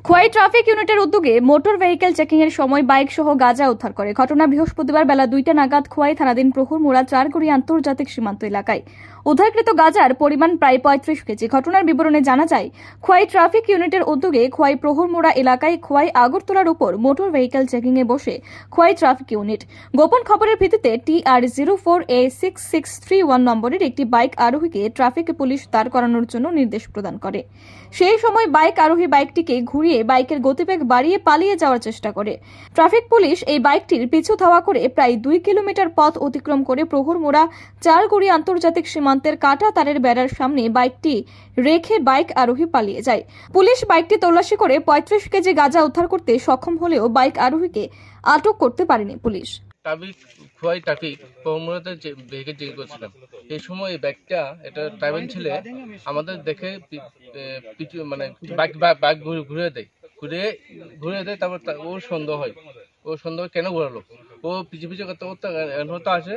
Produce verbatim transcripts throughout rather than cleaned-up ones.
Khowai traffic ইউনিটের উদ্যোগে motor vehicle checking এর সময় বাইক সহ গাঁজা উদ্ধার করে। ঘটনা বৃহস্পতিবার বেলা দুইটা নাগাদ খোয়াই থানাধীন প্রহরমোড়া চারগড়ি আন্তর্জাতিক সীমান্ত এলাকায়। উদ্ধারকৃত গাঁজার পরিমাণ প্রায় পঁয়ত্রিশ কেজি। ঘটনার বিবরণে জানা যায়, খোয়াই ট্রাফিক ইউনিটের উদ্যোগে খোয়াই প্রহরমোড়া এলাকায় খোয়াই আগরতলার উপর মোটর ভেহিকেল চেকিং এ বসে খোয়াই ট্রাফিক ইউনিট গোপন খবরের ভিত্তিতে T R zero four A six six three one নম্বরের একটি বাইক আরোহীকে ট্রাফিক পুলিশ দাঁড় করানোর জন্য নির্দেশ প্রদান করে। সেই সময় বাইক আরোহী বাইকটিকে ঘুরিয়ে বাইকের গতিবেগ বাড়িয়ে পালিয়ে যাওয়ার চেষ্টা করে। ট্রাফিক পুলিশ এই বাইকটির পিছু ধাওয়া করে প্রায় দুই কিলোমিটার পথ অতিক্রম করে প্রহরমোড়া চারগড়ি আন্তর্জাতিক সীমান্তের কাটা তারের বেড়ার সামনে বাইকটি রেখে বাইক আরোহী পালিয়ে যায়। পুলিশ বাইকটি তল্লাশি করে পঁয়ত্রিশ কেজি গাঁজা উদ্ধার করতে সক্ষম হলেও বাইক আরোহীকে আটক করতে পারেনি পুলিশ। ট্রাফিক খোয়াই ট্রাফিক প্রহরমোড়াতে ভেহিকেল চেক করছিলাম। এই সময় এই বাইকটা এটা ট্রাইবেল ছেলে আমাদের দেখে মানে বাইক বাইক ঘুরে দেয় ঘুরে ঘুরে দেয় তারপর ওর সন্দেহ হয়। ও সন্দেহ কেন ঘোরালো, ও পিছু পিছু করতে করতে হতে আসে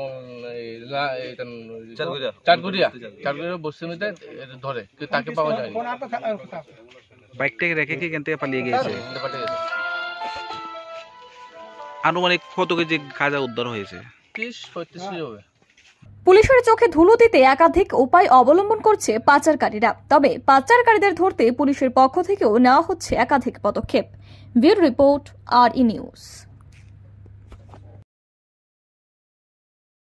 চারগুড়িয়া চারগুড়িয়া বসে মিলে ধরে, তাকে পাওয়া যায়। বাইকটাকে রেখে কি এখান থেকে পালিয়ে গিয়েছে? আনুমানিক কত কেজি গাঁজা উদ্ধার হয়েছে? ত্রিশ পঁয়ত্রিশ হবে। পুলিশের চোখে ধুলো দিতে একাধিক উপায় অবলম্বন করছে পাচারকারীরা। তবে পাচারকারীদের ধরতে পুলিশের পক্ষ থেকেও নেওয়া হচ্ছে একাধিক পদক্ষেপ। Bureau report, R E news.